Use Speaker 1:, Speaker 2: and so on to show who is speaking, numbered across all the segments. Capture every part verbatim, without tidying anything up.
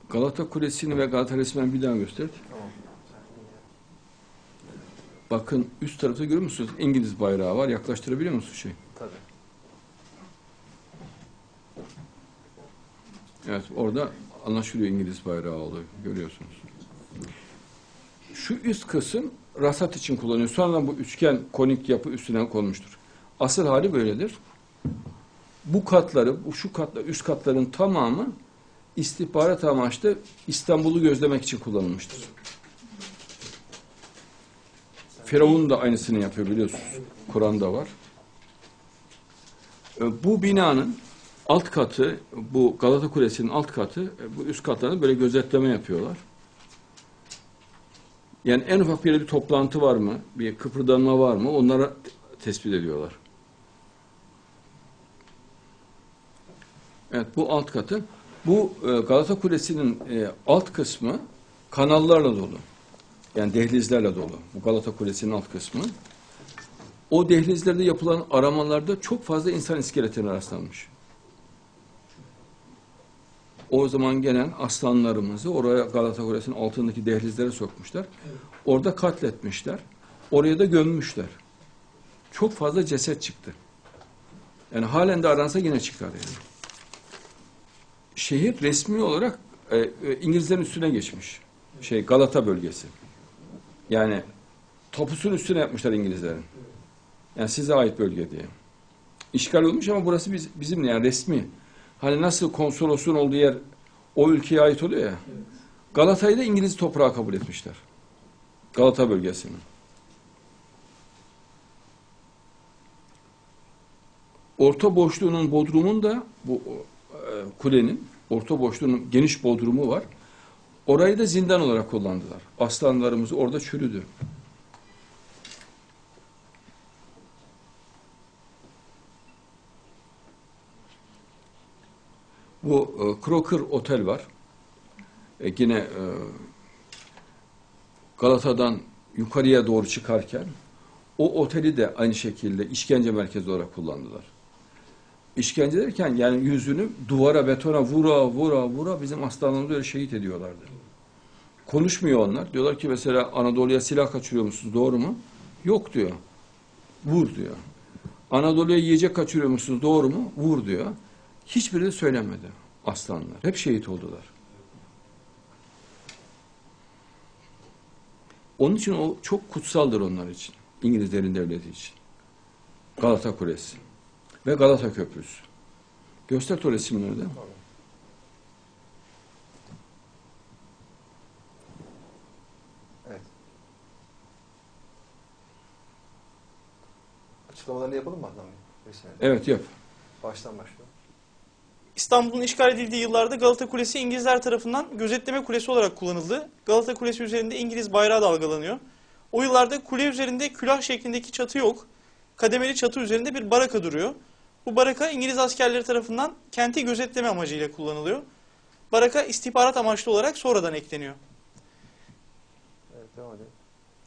Speaker 1: Galata Kulesi'ni ve Galata resmini bir daha göster.
Speaker 2: Tamam.
Speaker 1: Bakın üst tarafta görüyor musunuz? İngiliz bayrağı var. Yaklaştırabiliyor musunuz şey?
Speaker 2: Tabii.
Speaker 1: Evet, orada anlaşılıyor İngiliz bayrağı oluyor. Görüyorsunuz. Şu üst kısım rasat için kullanılıyor. Sonradan bu üçgen konik yapı üstüne konmuştur. Asıl hali böyledir. Bu katları, bu şu katlar, üst katların tamamı istihbarat amaçlı İstanbul'u gözlemek için kullanılmıştır. Firavun da aynısını yapıyor biliyorsunuz. Kur'an'da var. Bu binanın alt katı, bu Galata Kulesi'nin alt katı, bu üst katlarında böyle gözetleme yapıyorlar. Yani en ufak bir bir toplantı var mı, bir kıpırdanma var mı, onlara tespit ediyorlar. Evet, bu alt katı. Bu Galata Kulesi'nin alt kısmı kanallarla dolu. Yani dehlizlerle dolu. Bu Galata Kulesi'nin alt kısmı. O dehlizlerde yapılan aramalarda çok fazla insan iskeletine rastlanmış. O zaman gelen aslanlarımızı oraya Galata Kulesi'nin altındaki dehlizlere sokmuşlar. Orada katletmişler. Oraya da gömmüşler. Çok fazla ceset çıktı. Yani halen de aransa yine çıkar yani. Şehir resmi olarak e, e, İngilizlerin üstüne geçmiş. Şey Galata bölgesi. Yani tapusun üstüne yapmışlar İngilizlerin. Yani size ait bölge diye. İşgal olmuş ama burası biz, bizim yani resmi. Hani nasıl konsolosluğun olduğu yer o ülkeye ait oluyor ya. Evet. Galata'yı da İngiliz toprağı kabul etmişler. Galata bölgesini. Orta boşluğunun bodrumun da bu e, kulenin orta boşluğunun geniş bodrumu var. Orayı da zindan olarak kullandılar. Aslanlarımız orada çürüdü. Bu e, Crocker Otel var. E, yine e, Galata'dan yukarıya doğru çıkarken o oteli de aynı şekilde işkence merkezi olarak kullandılar. İşkence derken yani yüzünü duvara, betona vura vura vura bizim aslanlarımızı öyle şehit ediyorlardı. Konuşmuyor onlar. Diyorlar ki mesela Anadolu'ya silah kaçırıyor musunuz? Doğru mu? Yok diyor. Vur diyor. Anadolu'ya yiyecek kaçırıyor musunuz? Doğru mu? Vur diyor. Hiçbiri de söylemedi aslanlar. Hep şehit oldular. Onun için o çok kutsaldır onlar için. İngilizlerin devleti için. Galata Kulesi ve Galata Köprüsü. Göster o resimleri de.
Speaker 2: Evet. Açıklamalarını yapalım mı Adnan Bey?
Speaker 1: Evet yap.
Speaker 2: Baştan başlayalım.
Speaker 3: İstanbul'un işgal edildiği yıllarda Galata Kulesi İngilizler tarafından gözetleme kulesi olarak kullanıldı. Galata Kulesi üzerinde İngiliz bayrağı dalgalanıyor. O yıllarda kule üzerinde külah şeklindeki çatı yok. Kademeli çatı üzerinde bir baraka duruyor. Bu baraka İngiliz askerleri tarafından kenti gözetleme amacıyla kullanılıyor. Baraka istihbarat amaçlı olarak sonradan ekleniyor.
Speaker 2: Evet, devam edelim.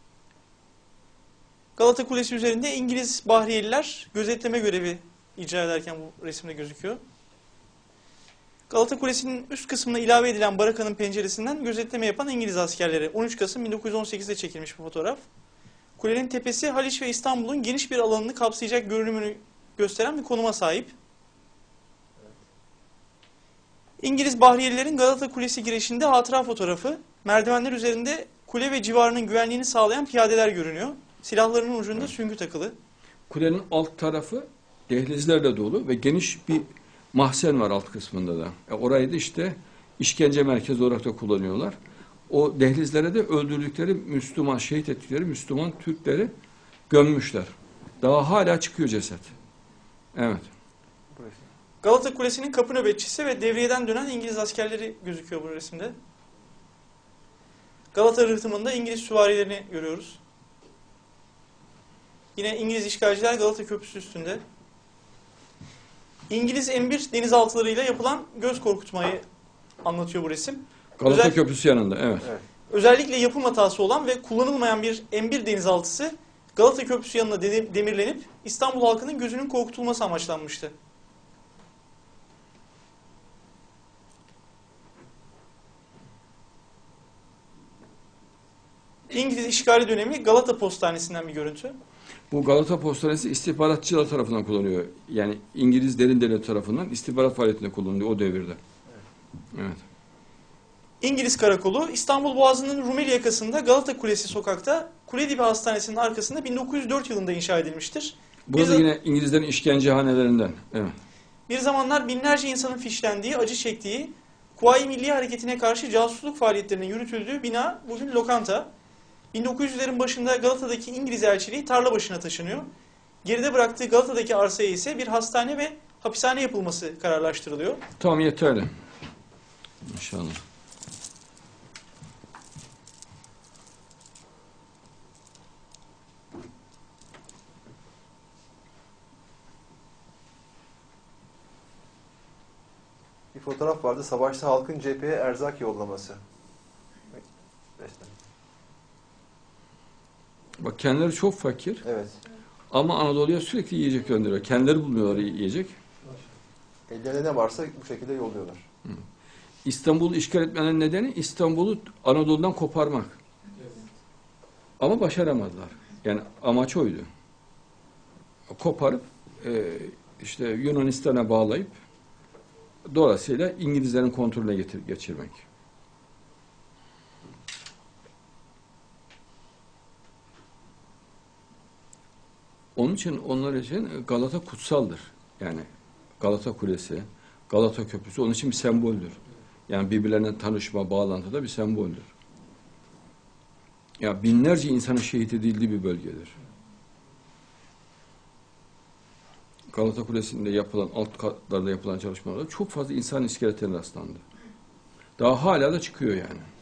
Speaker 3: Galata Kulesi üzerinde İngiliz bahriyeliler gözetleme görevi icra ederken bu resimde gözüküyor. Galata Kulesi'nin üst kısmına ilave edilen barakanın penceresinden gözetleme yapan İngiliz askerleri. on üç Kasım bin dokuz yüz on sekiz'de çekilmiş bu fotoğraf. Kulenin tepesi Haliç ve İstanbul'un geniş bir alanını kapsayacak görünümünü gösteren bir konuma sahip. İngiliz bahriyelilerin Galata Kulesi girişinde hatıra fotoğrafı. Merdivenler üzerinde kule ve civarının güvenliğini sağlayan piyadeler görünüyor. Silahlarının ucunda evet. süngü takılı.
Speaker 1: Kulenin alt tarafı dehlizlerle dolu ve geniş bir mahzen var alt kısmında da. E orayı da işte işkence merkezi olarak da kullanıyorlar. O dehlizlere de öldürdükleri Müslüman, şehit ettikleri Müslüman Türkleri gömmüşler. Daha hala çıkıyor ceset. Evet.
Speaker 3: Galata Kulesi'nin kapı nöbetçisi ve devriyeden dönen İngiliz askerleri gözüküyor bu resimde. Galata rıhtımında İngiliz süvarilerini görüyoruz. Yine İngiliz işgalciler Galata Köprüsü üstünde. İngiliz M bir denizaltılarıyla yapılan göz korkutmayı anlatıyor bu resim.
Speaker 1: Galata
Speaker 3: Özel,
Speaker 1: Köprüsü yanında, evet.
Speaker 2: evet.
Speaker 3: Özellikle yapım hatası olan ve kullanılmayan bir M bir denizaltısı Galata Köprüsü yanına demirlenip İstanbul halkının gözünün korkutulması amaçlanmıştı. İngiliz işgali dönemi Galata Postanesi'nden bir görüntü.
Speaker 1: Bu Galata Postanesi istihbaratçılar tarafından kullanılıyor. Yani İngiliz derin devlet tarafından istihbarat faaliyetinde kullanılıyor o devirde. Evet.
Speaker 3: İngiliz karakolu İstanbul Boğazı'nın Rumeli yakasında Galata Kulesi sokakta Kuledibi Hastanesi'nin arkasında bin dokuz yüz dört yılında inşa edilmiştir.
Speaker 1: Burada
Speaker 3: Bir,
Speaker 1: yine İngilizlerin işkencehanelerinden. Evet.
Speaker 3: bir zamanlar binlerce insanın fişlendiği, acı çektiği, Kuvayi Milliye Hareketi'ne karşı casusluk faaliyetlerinin yürütüldüğü bina bugün lokanta. bin dokuz yüzlerin başında Galata'daki İngiliz elçiliği tarla başına taşınıyor. Geride bıraktığı Galata'daki arsaya ise bir hastane ve hapishane yapılması kararlaştırılıyor.
Speaker 1: Tamam yeterli. İnşallah.
Speaker 2: Bir fotoğraf vardı. Savaşta halkın cepheye erzak yollaması. Resmen.
Speaker 1: Bak kendileri çok fakir
Speaker 2: Evet.
Speaker 1: ama Anadolu'ya sürekli yiyecek gönderiyor. Kendileri bulmuyorlar yiyecek.
Speaker 2: Ellerinde ne varsa bu şekilde yolluyorlar.
Speaker 1: İstanbul'u işgal etmenin nedeni İstanbul'u Anadolu'dan koparmak. Ama başaramadılar. Yani amaç oydu. Koparıp e, işte Yunanistan'a bağlayıp dolayısıyla İngilizlerin kontrolüne getir, geçirmek. Onun için onlar için Galata kutsaldır. Yani Galata Kulesi, Galata Köprüsü onun için bir semboldür. Yani birbirlerine tanışma, bağlantıda bir semboldür. Ya binlerce insanın şehit edildiği bir bölgedir. Galata Kulesi'nde yapılan, alt katlarda yapılan çalışmalarda çok fazla insan iskeletlerine rastlandı. Daha hala da çıkıyor yani.